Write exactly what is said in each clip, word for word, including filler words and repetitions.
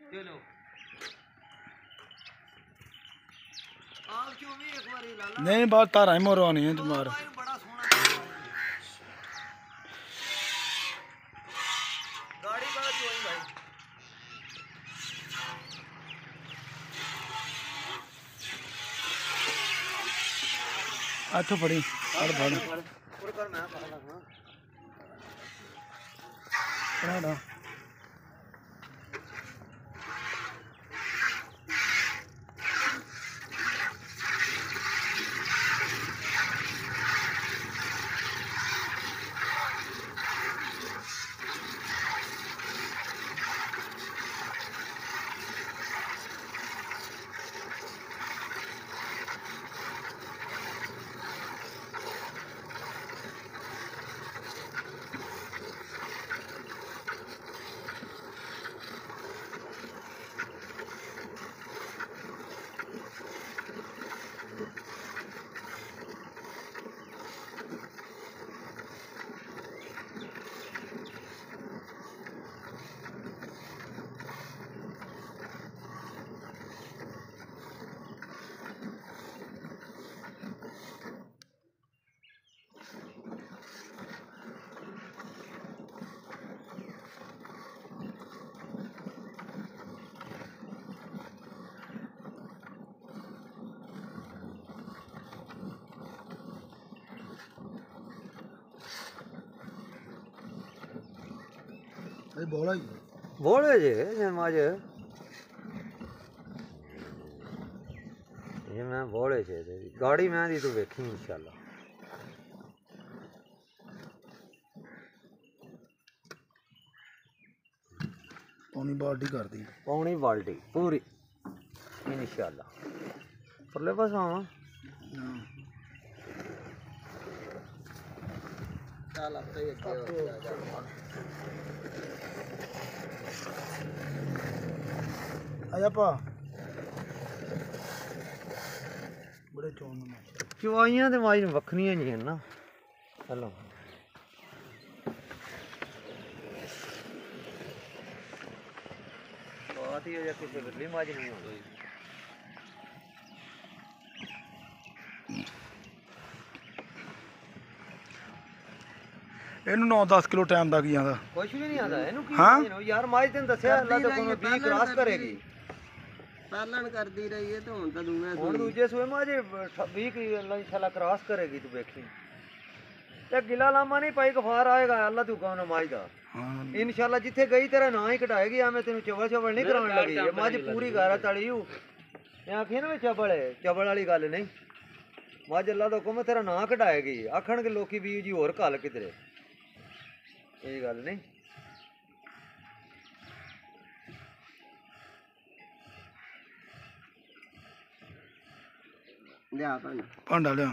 चलो आप क्यों भी एक बार लाला नहीं बहुत तारा ही मोरवानी है तुम्हारा बड़ा सोना गाड़ी का जो है भाई अच्छा पड़ी और भाड़ पूरा कर मैं पता लगना ना बोला ही बोले जे जमाज ये मैं बोले छे गाड़ी में दी तू देखी इंशाल्लाह पौनी बाल्टी कर दी पौनी बाल्टी पूरी इंशाल्लाह परले पास आवा चल अब तो ये आजा पा बड़े चौन चवाइयां ते माई वखरियां जी हैं ना हेलो बात ही हो जाती है बिल्ली माज नहीं हो गई ਇਹਨੂੰ नौ दस किलो टाइम तक ਜਾਂਦਾ ਕੁਝ ਵੀ ਨਹੀਂ ਆਦਾ ਇਹਨੂੰ ਕੀ ਹਾਂ ਯਾਰ ਮਾਜ ਤੈਨੂੰ ਦੱਸਿਆ ਅੱਲਾ ਤਾਂ ਕੋਈ ਵੀਹ ਕ੍ਰਾਸ ਕਰੇਗੀ पालन करती रही है तो हुन तो दूसरे ਹੁਣ ਦੂਜੇ ਸੂਏ ਮਾਜੇ ਵੀਹ ਕੀ ਅੱਲਾ ਇੰਸ਼ਾਅੱਲਾ ਕ੍ਰਾਸ ਕਰੇਗੀ ਤੂੰ ਵੇਖੀ ਤੇ ਗਿਲਾ ਲਾਮਾ ਨਹੀਂ ਪਾਈ ਗਫਾਰ ਆਏਗਾ ਅੱਲਾ ਤੂੰ ਕਹੋ ਨਮਾਜ਼ ਦਾ इंशाल्लाह जिथे गई तेरा ना ही कटाएगी मैं तेन चवल चवल नहीं कराने लगी मझ पूरी गारा तली आखी ना चबल है चबल वाली गल नहीं मझ अल्लाह का हुक्म तेरा ना कटाएगी आखन के लोग भी जी होर कल किधरे ये गल नहीं लिया भांडा लिया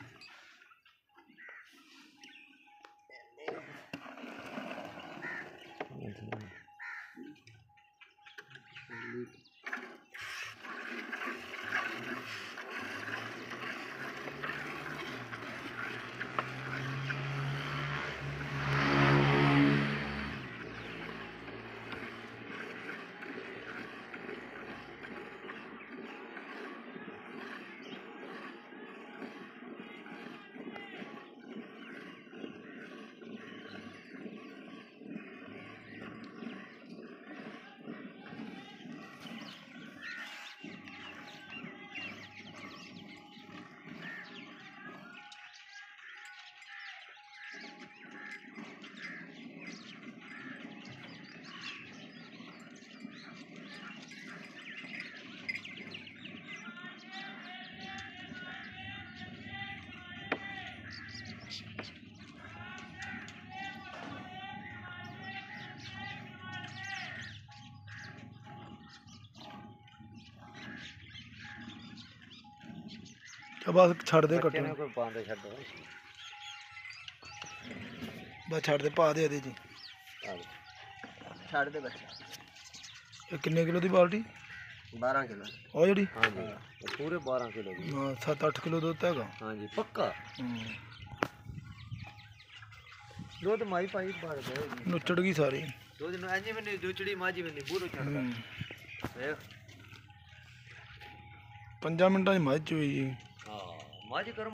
बस छड़ दे कट्टो बस छड़ दे पा दे जी छड़ दे बच्चा ये किन्ने किलो दी बाल्टी बारह किलो ओ जड़ी हां जी पूरे बारह किलो दी हां सात आठ किलो दूध हैगा हां जी पक्का दूध माई पाई बार गए नुचड़ गई सारी दूध नु एजी में नुचड़ी माजी में पूरा छड़ ਵੇਖ ਪੰਜਾਂ ਮਿੰਟਾਂ 'ਚ ਮੱਝ ਚੋਈ ਜੀ ਹਾਂ ਮੱਝ ਕਰਮ